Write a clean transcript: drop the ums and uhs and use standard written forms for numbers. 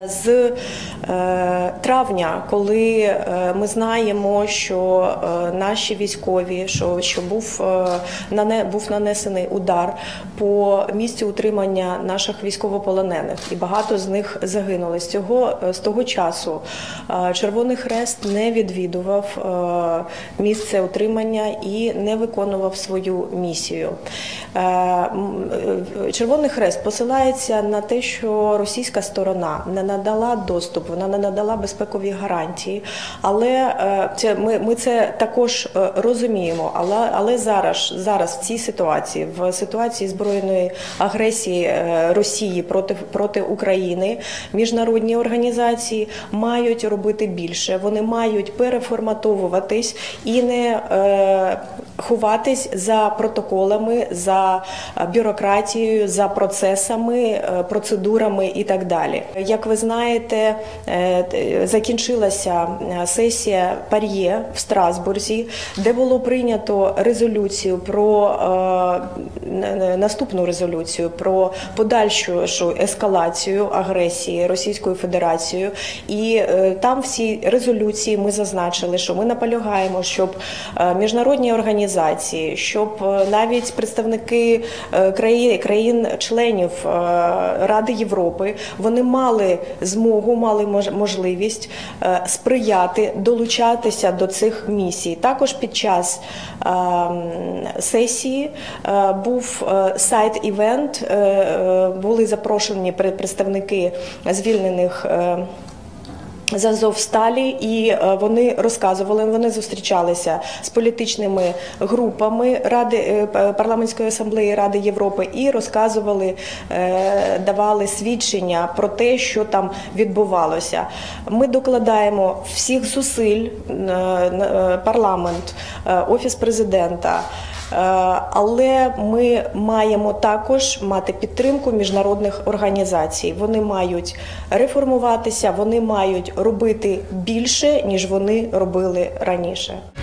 З травня, коли ми знаємо, що наші військові, що був нанесений удар по місцю утримання наших військовополонених, і багато з них загинули. З того часу Червоний Хрест не відвідував місце утримання і не виконував свою місію. Червоний Хрест посилається на те, що російська сторона не надала доступ, вона не надала безпекові гарантії, але ми це також розуміємо. Але зараз в цій ситуації, в ситуації збройної агресії Росії проти України, міжнародні організації мають робити більше, вони мають переформатовуватись і не ховатись за протоколами, за бюрократією, за процесами, процедурами і так далі. Як ви знаєте, закінчилася сесія ПАРЄ в Страсбурзі, де було прийнято резолюцію наступну резолюцію про подальшу ескалацію агресії Російською Федерацією. І там в цій резолюції ми зазначили, що ми наполягаємо, щоб міжнародні організації, щоб навіть представники країн-членів Ради Європи, вони мали змогу, мали можливість сприяти, долучатися до цих місій. Також під час сесії був сайд-івент, були запрошені представники звільнених з Азовсталі, і вони розказували, вони зустрічалися з політичними групами Парламентської асамблеї Ради Європи і розказували, давали свідчення про те, що там відбувалося. Ми докладаємо всіх зусиль, парламент, Офіс президента, але ми маємо також мати підтримку міжнародних організацій. Вони мають реформуватися, вони мають робити більше, ніж вони робили раніше.